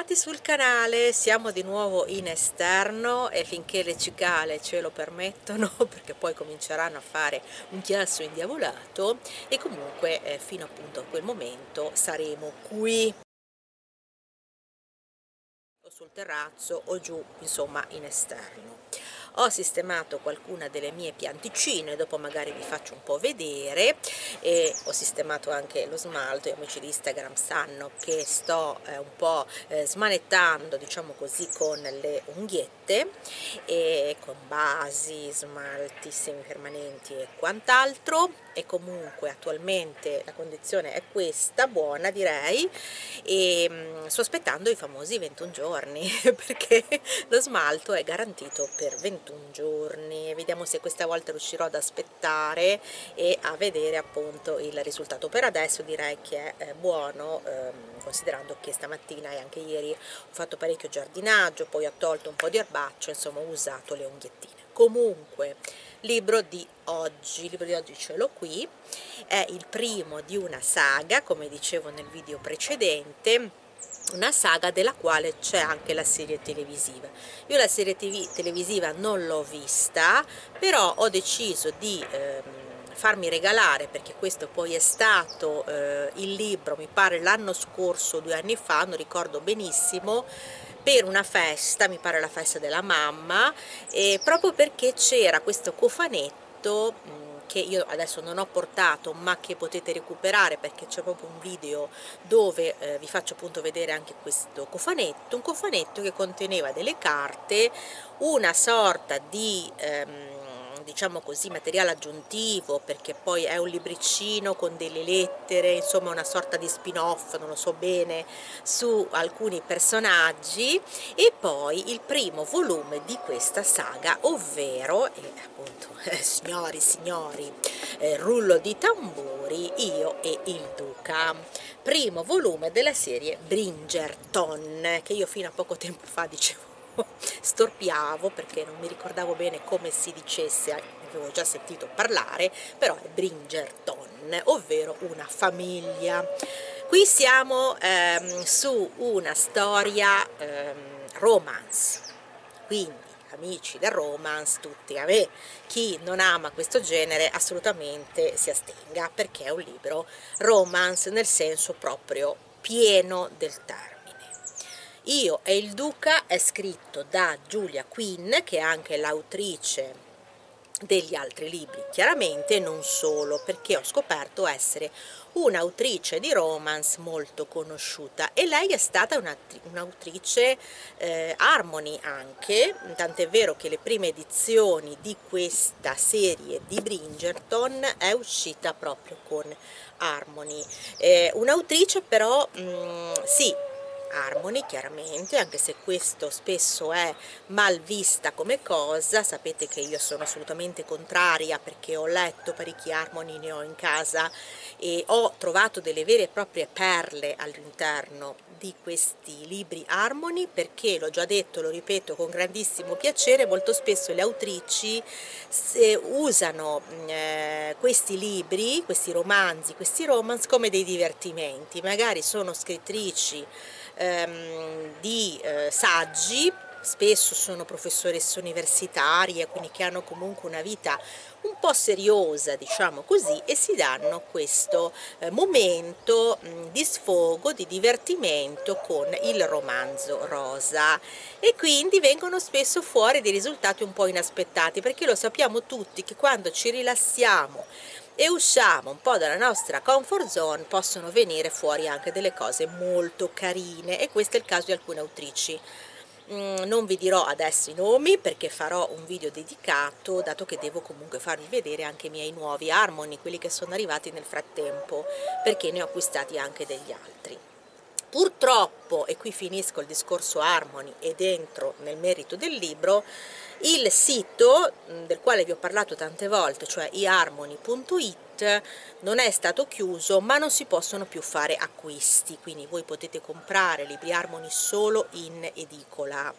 Bentornati sul canale, siamo di nuovo in esterno e finché le cicale ce lo permettono, perché poi cominceranno a fare un chiasso indiavolato e comunque fino appunto a quel momento saremo qui o sul terrazzo o giù, insomma in esterno. Ho sistemato qualcuna delle mie pianticine, dopo magari vi faccio un po' vedere, e ho sistemato anche lo smalto. Gli amici di Instagram sanno che sto un po' smanettando, diciamo così, con le unghiette e con basi, smalti semipermanenti e quant'altro, e comunque attualmente la condizione è questa, buona direi, e sto aspettando i famosi 21 giorni perché lo smalto è garantito per 21 giorni. Vediamo se questa volta riuscirò ad aspettare e a vedere appunto il risultato. Per adesso direi che è buono, considerando che stamattina e anche ieri ho fatto parecchio giardinaggio, poi ho tolto un po' di erbaccio, insomma ho usato le unghettine. Comunque, il libro di oggi ce l'ho qui, è il primo di una saga, come dicevo nel video precedente, una saga della quale c'è anche la serie televisiva. Io la serie televisiva non l'ho vista, però ho deciso di farmi regalare, perché questo poi è stato il libro, mi pare l'anno scorso, 2 anni fa, non ricordo benissimo, per una festa, mi pare la festa della mamma, e proprio perché c'era questo cofanetto che io adesso non ho portato, ma che potete recuperare perché c'è proprio un video dove vi faccio appunto vedere anche questo cofanetto, un cofanetto che conteneva delle carte, una sorta di diciamo così materiale aggiuntivo, perché poi è un libricino con delle lettere, insomma una sorta di spin-off, non lo so bene, su alcuni personaggi, e poi il primo volume di questa saga, ovvero appunto signori, rullo di tamburi, Io e il Duca, primo volume della serie Bridgerton, che io fino a poco tempo fa dicevo storpiavo perché non mi ricordavo bene come si dicesse, avevo già sentito parlare, però è Bridgerton, ovvero una famiglia. Qui siamo su una storia romance, quindi amici del romance tutti, a me chi non ama questo genere assolutamente si astenga, perché è un libro romance nel senso proprio pieno del termine. Io e il Duca è scritto da Julia Quinn, che è anche l'autrice degli altri libri, chiaramente, non solo, perché ho scoperto essere un'autrice di romance molto conosciuta, e lei è stata un'autrice Harmony anche, tant'è vero che le prime edizioni di questa serie di Bridgerton è uscita proprio con Harmony, un'autrice però sì, Harmony chiaramente, anche se questo spesso è mal vista come cosa. Sapete che io sono assolutamente contraria, perché ho letto parecchi Harmony, ne ho in casa e ho trovato delle vere e proprie perle all'interno di questi libri Harmony, perché l'ho già detto, lo ripeto con grandissimo piacere, molto spesso le autrici usano questi libri, questi romanzi, questi romance come dei divertimenti, magari sono scrittrici di saggi, spesso sono professoresse universitarie, quindi che hanno comunque una vita un po' seriosa, diciamo così, e si danno questo momento di sfogo, di divertimento con il romanzo rosa, e quindi vengono spesso fuori dei risultati un po' inaspettati, perché lo sappiamo tutti che quando ci rilassiamo e usciamo un po' dalla nostra comfort zone possono venire fuori anche delle cose molto carine, e questo è il caso di alcune autrici. Non vi dirò adesso i nomi perché farò un video dedicato, dato che devo comunque farvi vedere anche i miei nuovi Harmony, quelli che sono arrivati nel frattempo, perché ne ho acquistati anche degli altri. Purtroppo, e qui finisco il discorso Harmony ed entro nel merito del libro, il sito del quale vi ho parlato tante volte, cioè iharmony.it, non è stato chiuso, ma non si possono più fare acquisti, quindi voi potete comprare libri Harmony solo in edicola.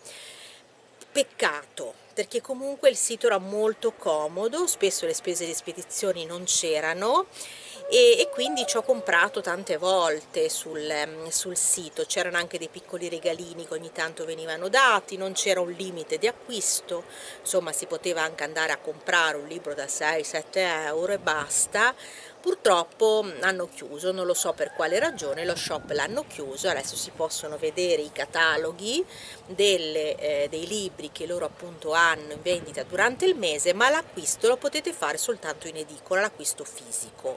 Peccato, perché comunque il sito era molto comodo, spesso le spese di spedizioni non c'erano, e quindi ci ho comprato tante volte sul sito, c'erano anche dei piccoli regalini che ogni tanto venivano dati, non c'era un limite di acquisto, insomma si poteva anche andare a comprare un libro da 6-7 euro e basta. Purtroppo hanno chiuso, non lo so per quale ragione, lo shop l'hanno chiuso, adesso si possono vedere i cataloghi dei libri che loro appunto hanno in vendita durante il mese, ma l'acquisto lo potete fare soltanto in edicola, l'acquisto fisico.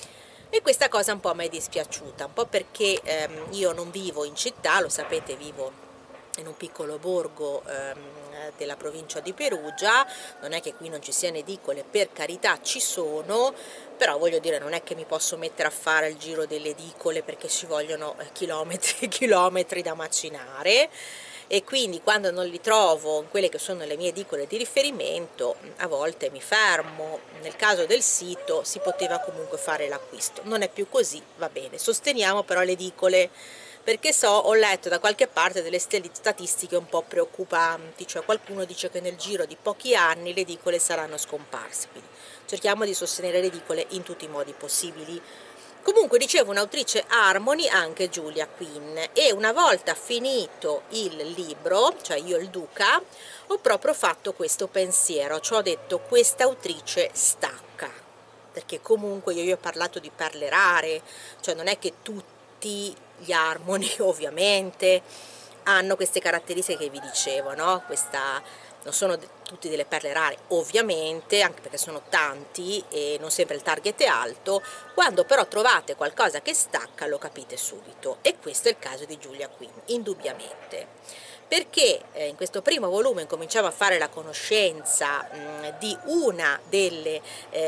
E questa cosa un po' mi è dispiaciuta, un po' perché io non vivo in città, lo sapete, vivo in un piccolo borgo della provincia di Perugia, non è che qui non ci siano edicole, per carità ci sono, però voglio dire non è che mi posso mettere a fare il giro delle edicole perché ci vogliono chilometri e chilometri da macinare, e quindi quando non li trovo in quelle che sono le mie edicole di riferimento a volte mi fermo. Nel caso del sito si poteva comunque fare l'acquisto, non è più così, va bene, sosteniamo però le edicole, perché ho letto da qualche parte delle statistiche un po' preoccupanti, cioè qualcuno dice che nel giro di pochi anni le edicole saranno scomparse, quindi cerchiamo di sostenere le edicole in tutti i modi possibili. Comunque dicevo, un'autrice Harmony, anche Julia Quinn, e una volta finito il libro, cioè io il Duca, ho proprio fatto questo pensiero, cioè ho detto questa autrice stacca, perché comunque io ho parlato di perle rare, cioè non è che tutti gli Harmony ovviamente hanno queste caratteristiche che vi dicevo, no? Non sono tutti delle perle rare ovviamente, anche perché sono tanti e non sempre il target è alto. Quando però trovate qualcosa che stacca lo capite subito, e questo è il caso di Julia Quinn, indubbiamente, perché in questo primo volume incominciamo a fare la conoscenza di una delle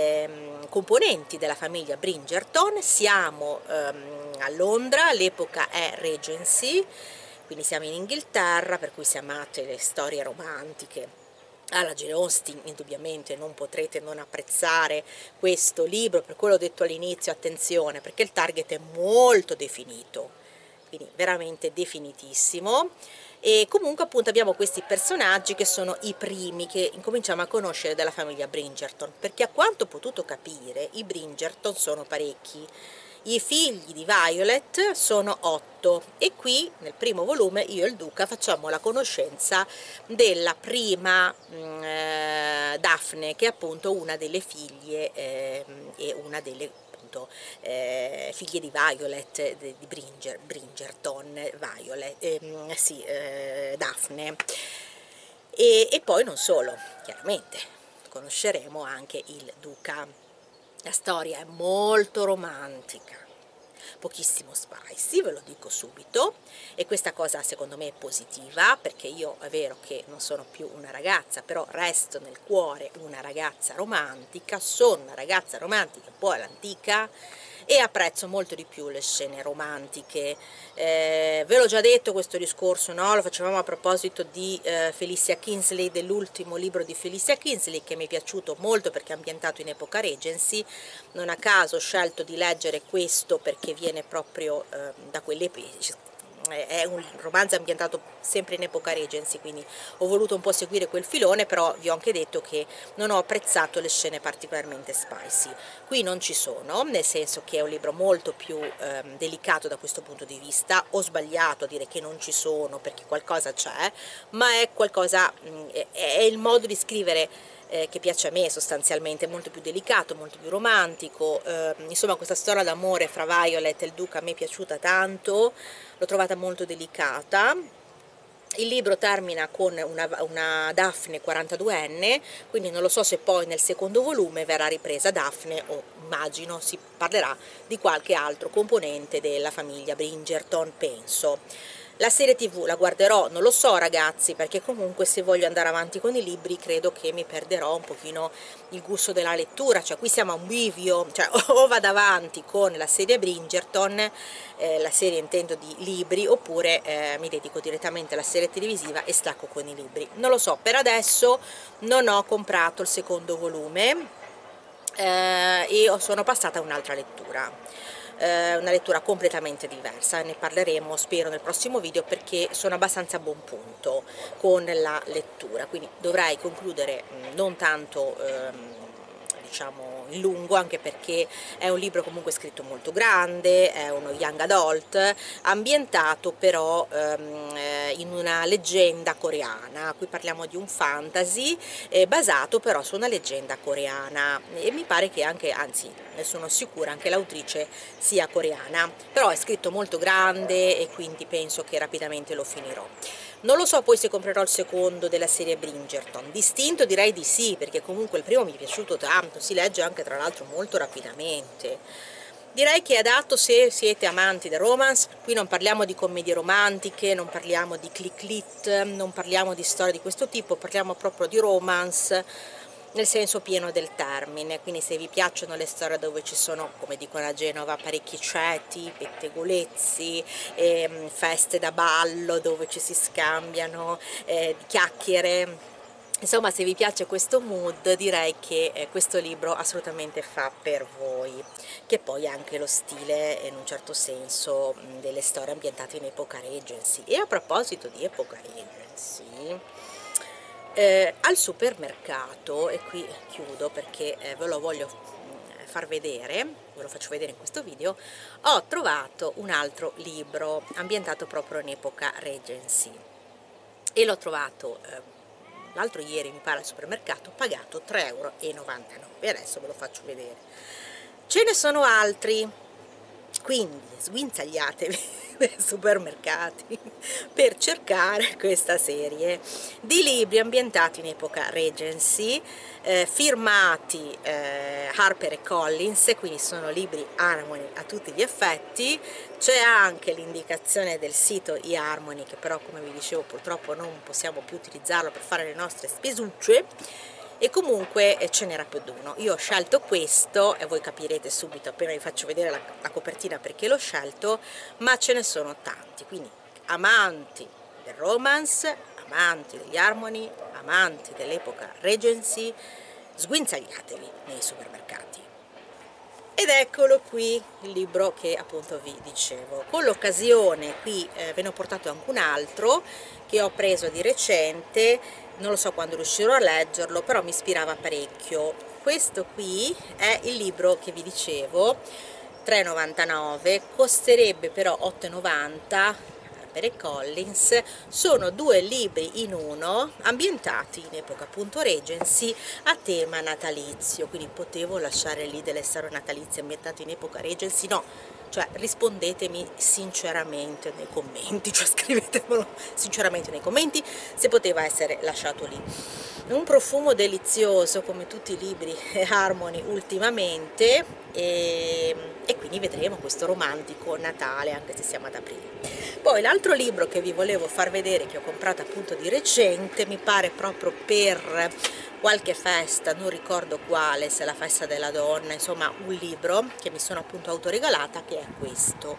componenti della famiglia Bridgerton. Siamo a Londra, l'epoca è Regency, quindi siamo in Inghilterra, per cui se amate le storie romantiche alla Jane Austen indubbiamente non potrete non apprezzare questo libro, per quello ho detto all'inizio attenzione, perché il target è molto definito, quindi veramente definitissimo. E comunque appunto abbiamo questi personaggi che sono i primi che incominciamo a conoscere della famiglia Bridgerton, perché a quanto ho potuto capire i Bridgerton sono parecchi. I figli di Violet sono 8 e qui nel primo volume io e il Duca facciamo la conoscenza della prima Daphne, che è appunto una delle figlie e una delle appunto figlie di Violet, di Bridgerton, Violet, sì, Daphne. E poi non solo, chiaramente conosceremo anche il Duca. La storia è molto romantica, pochissimo spicy, ve lo dico subito, e questa cosa secondo me è positiva, perché io è vero che non sono più una ragazza, però resto nel cuore una ragazza romantica, sono una ragazza romantica un po' all'antica e apprezzo molto di più le scene romantiche. Ve l'ho già detto questo discorso, no? Lo facevamo a proposito di Felicia Kingsley, dell'ultimo libro di Felicia Kingsley, che mi è piaciuto molto perché è ambientato in epoca Regency. Non a caso ho scelto di leggere questo perché viene proprio da quell'epoca, è un romanzo ambientato sempre in epoca Regency, quindi ho voluto un po' seguire quel filone, però vi ho anche detto che non ho apprezzato le scene particolarmente spicy. Qui non ci sono, nel senso che è un libro molto più delicato da questo punto di vista. Ho sbagliato a dire che non ci sono, perché qualcosa c'è, ma è qualcosa, è il modo di scrivere che piace a me sostanzialmente, molto più delicato, molto più romantico. Insomma, questa storia d'amore fra Violet e il Duca a me è piaciuta tanto, l'ho trovata molto delicata. Il libro termina con una Daphne 42enne, quindi non lo so se poi nel secondo volume verrà ripresa Daphne, o immagino si parlerà di qualche altro componente della famiglia Bridgerton, penso. La serie TV la guarderò, non lo so ragazzi, perché comunque se voglio andare avanti con i libri credo che mi perderò un pochino il gusto della lettura, cioè qui siamo a un bivio, cioè o vado avanti con la serie Bridgerton, la serie intendo di libri, oppure mi dedico direttamente alla serie televisiva e stacco con i libri. Non lo so, per adesso non ho comprato il secondo volume e sono passata a un'altra lettura. Una lettura completamente diversa, ne parleremo spero nel prossimo video, perché sono abbastanza a buon punto con la lettura, quindi dovrei concludere non tanto diciamo in lungo, anche perché è un libro comunque scritto molto grande, è uno young adult, ambientato però in una leggenda coreana. Qui parliamo di un fantasy basato però su una leggenda coreana, e mi pare che anche, anzi ne sono sicura, anche l'autrice sia coreana, però è scritto molto grande e quindi penso che rapidamente lo finirò. Non lo so poi se comprerò il secondo della serie Bridgerton, distinto direi di sì, perché comunque il primo mi è piaciuto tanto, si legge anche tra l'altro molto rapidamente. Direi che è adatto se siete amanti del romance. Qui non parliamo di commedie romantiche, non parliamo di click lit, non parliamo di storie di questo tipo, parliamo proprio di romance nel senso pieno del termine. Quindi se vi piacciono le storie dove ci sono, come dicono a Genova, parecchi ceti, pettegolezzi, feste da ballo dove ci si scambiano chiacchiere, insomma, se vi piace questo mood, direi che questo libro assolutamente fa per voi, che poi è anche lo stile, in un certo senso, delle storie ambientate in epoca Regency. E a proposito di epoca Regency, al supermercato, e qui chiudo perché ve lo voglio far vedere, ve lo faccio vedere in questo video, ho trovato un altro libro ambientato proprio in epoca Regency e l'ho trovato l'altro ieri, mi pare, al supermercato, pagato 3,99 € e adesso ve lo faccio vedere. Ce ne sono altri, quindi sguinzagliatevi nei supermercati per cercare questa serie di libri ambientati in epoca Regency, firmati Harper Collins, quindi sono libri Harmony a tutti gli effetti. C'è anche l'indicazione del sito eHarmony, che però, come vi dicevo, purtroppo non possiamo più utilizzarlo per fare le nostre spesucce, e comunque ce n'era più di uno. Io ho scelto questo e voi capirete subito appena vi faccio vedere la copertina perché l'ho scelto, ma ce ne sono tanti, quindi amanti del romance, amanti degli Harmony, amanti dell'epoca Regency, sguinzagliatevi nei supermercati. Ed eccolo qui il libro che appunto vi dicevo. Con l'occasione qui ve ne ho portato anche un altro che ho preso di recente, non lo so quando riuscirò a leggerlo, però mi ispirava parecchio. Questo qui è il libro che vi dicevo, 3,99 €, costerebbe però 8,90 € per Collins. Sono due libri in uno ambientati in epoca appunto Regency a tema natalizio, quindi potevo lasciare lì delle storie natalizie ambientate in epoca Regency? No, cioè rispondetemi sinceramente nei commenti, cioè scrivetemelo sinceramente nei commenti se poteva essere lasciato lì. Un profumo delizioso come tutti i libri Harmony ultimamente, e quindi vedremo questo romantico Natale anche se siamo ad aprile. Poi l'altro libro che vi volevo far vedere, che ho comprato appunto di recente, mi pare proprio per qualche festa, non ricordo quale, se la festa della donna, insomma un libro che mi sono appunto autoregalata, che è questo,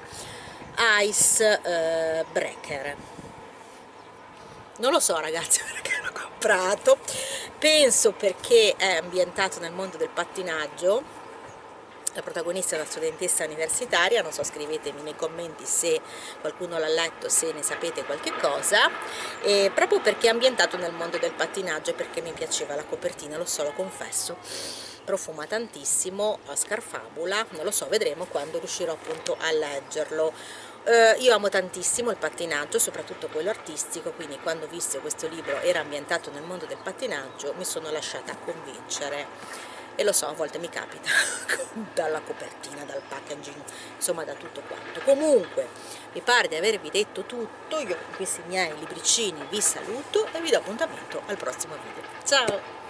Ice Breaker. Non lo so ragazzi perché l'ho comprato, penso perché è ambientato nel mondo del pattinaggio. La protagonista è una studentessa universitaria, non so, scrivetemi nei commenti se qualcuno l'ha letto, se ne sapete qualche cosa, e proprio perché è ambientato nel mondo del pattinaggio e perché mi piaceva la copertina, lo so, lo confesso, profuma tantissimo, scarfabula, non lo so, vedremo quando riuscirò appunto a leggerlo. Io amo tantissimo il pattinaggio, soprattutto quello artistico, quindi quando ho visto questo libro era ambientato nel mondo del pattinaggio mi sono lasciata convincere. E lo so, a volte mi capita dalla copertina, dal packaging, insomma da tutto quanto. Comunque mi pare di avervi detto tutto. Io con questi miei libricini vi saluto e vi do appuntamento al prossimo video. Ciao!